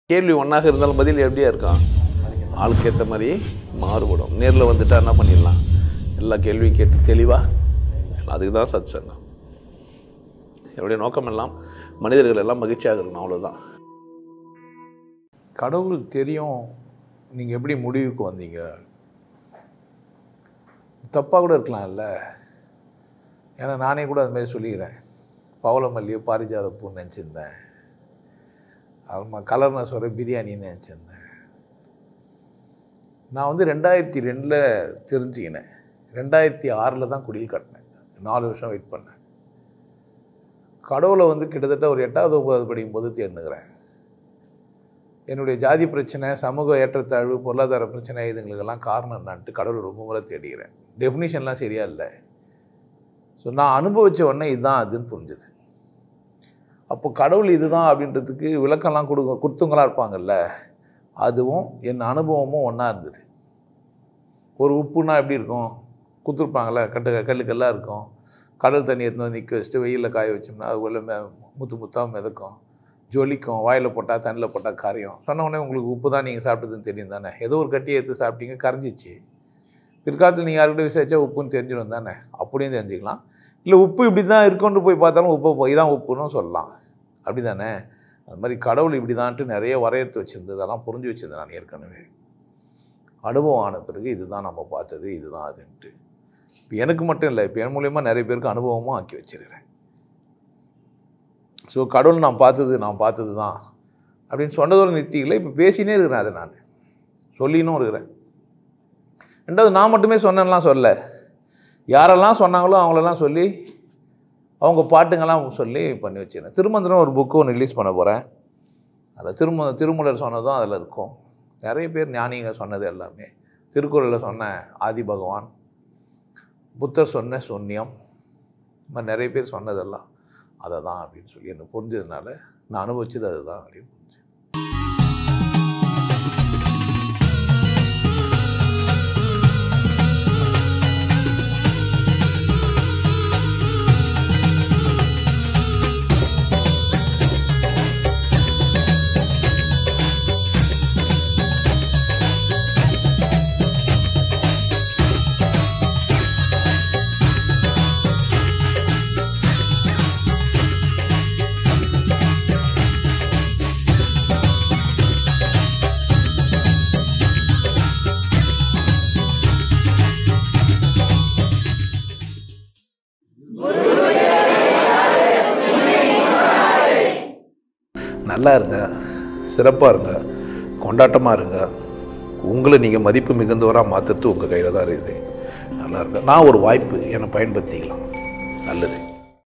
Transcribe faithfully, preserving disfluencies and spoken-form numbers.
கேள்வி ஒன்றாக இருந்தாலும் பதில் எப்படியா இருக்கும்? ஆளுக்கு ஏற்ற மாதிரி மாறுபடும். நேரில் வந்துட்டா என்ன பண்ணிடலாம்? எல்லா கேள்வியும் கேட்டு தெளிவாக, அதுக்கு தான் சத் சங்கம். என்னுடைய நோக்கம் எல்லாம் மனிதர்கள் எல்லாம் மகிழ்ச்சியாக இருக்கணும், அவ்வளோதான். கடவுள் தெரியும், நீங்கள் எப்படி முடிவுக்கு வந்தீங்க? தப்பாக கூட இருக்கலாம்ல. ஏன்னா நானே கூட அதுமாதிரி சொல்லிக்கிறேன். பவளமல்லியோ பாரிஜாத பூ நினச்சிருந்தேன், ஆமாம் கலர்னா சொல்கிற பிரியாணின்னு நினச்சிருந்தேன். நான் வந்து ரெண்டாயிரத்தி ரெண்டில் தெரிஞ்சுக்கினேன். ரெண்டாயிரத்தி ஆறில் தான் குடில் கட்டினேன். நாலு வருஷம் வெயிட் பண்ணேன். கடவுளை வந்து கிட்டத்தட்ட ஒரு எட்டாவது ஒன்பதாவது படிக்கும் போது தேர்ந்துக்கிறேன். என்னுடைய ஜாதி பிரச்சனை, சமூக ஏற்றத்தாழ்வு, பொருளாதார பிரச்சனை, இதுங்களுக்கெல்லாம் காரணம் என்னான்ட்டு கடவுளை ரொம்ப முறை தேடிக்கிறேன். டெஃபினிஷன்லாம் சரியா இல்லை. ஸோ நான் அனுபவித்த உடனே இதுதான் அதுன்னு புரிஞ்சுது. அப்போ கடவுள் இதுதான் அப்படின்றதுக்கு விளக்கம்லாம் கொடுங்க கொடுத்தவங்களாக இருப்பாங்கல்ல, அதுவும் என் அனுபவமும் ஒன்றா இருந்தது. ஒரு உப்புனா எப்படி இருக்கும்? கொடுத்துருப்பாங்களே, கட்டு கல்லுக்கெல்லாம் இருக்கும். கடல் தண்ணி எடுத்து வந்து நிற்க வச்சுட்டு வெயிலில் காய வச்சோம்னா அதுக்குள்ளே மே முத்து முத்தாக மிதக்கும், ஜொலிக்கும். வாயில் போட்டால் தண்ணியில் போட்டால் கரையும். சொன்ன உடனே உங்களுக்கு உப்பு தான் நீங்கள் சாப்பிட்டதுன்னு தெரியும் தானே. ஏதோ ஒரு கட்டியை எடுத்து சாப்பிட்டீங்க, கரைஞ்சிச்சு. பிற்காலத்தில் நீங்கள் யார்கிட்ட விசாரிச்சா உப்புன்னு தெரிஞ்சிடும் தானே. அப்படியும் தெரிஞ்சுக்கலாம். இல்லை உப்பு இப்படி தான் இருக்குன்னு போய் பார்த்தாலும் உப்பு போய் தான் உப்புன்னு சொல்லலாம், அப்படி தானே. அது மாதிரி கடவுள் இப்படி தான்ட்டு நிறைய வரையறுத்து வச்சுருந்தது, அதெல்லாம் புரிஞ்சு வச்சுருந்தேன் நான் ஏற்கனவே. அனுபவம் ஆன பிறகு இதுதான் நம்ம பார்த்தது, இதுதான் அதுன்ட்டு. இப்போ எனக்கு மட்டும் இல்லை, இப்போ என் மூலயமா நிறைய பேருக்கு அனுபவமும் ஆக்கி வச்சுருக்கிறேன். ஸோ கடவுள் நான் பார்த்தது நான் பார்த்தது தான் அப்படின்னு சொன்னதோடு நிறுத்திக்கல, இப்போ பேசினே இருக்கிறேன். அதை நான் சொல்லினும் இருக்கிறேன். ரெண்டாவது, நான் மட்டுமே சொன்னேன்லாம் சொல்ல, யாரெல்லாம் சொன்னாங்களோ அவங்களெல்லாம் சொல்லி அவங்க பாட்டுங்கள்லாம் சொல்லி பண்ணி வச்சுக்கிறேன். திருமந்திரம் ஒரு புக்கு ஒன்று ரிலீஸ் பண்ண போகிறேன். அதில் திரும திருமூலர் சொன்னதும் அதில் இருக்கும். நிறைய பேர் ஞானிங்க சொன்னது எல்லாமே. திருக்குறளில் சொன்ன ஆதி பகவான், புத்தர் சொன்ன சூன்யம், இந்த மாதிரி நிறைய பேர் சொன்னதெல்லாம் அதை தான் அப்படின்னு சொல்லி எனக்கு புரிஞ்சதுனால நான் அனுபவிச்சது அதுதான் அப்படின்னு புரிஞ்சு. நல்லா இருங்க, சிறப்பாக இருங்க, கொண்டாட்டமாக இருங்க. உங்களை நீங்கள் மதிப்பு மிகுந்தவராக மாற்றுறது உங்கள் கையில் தான் இருக்குது. நல்லா இருங்க. நான் ஒரு வாய்ப்பு என்னை பயன்படுத்திக்கலாம். நல்லது.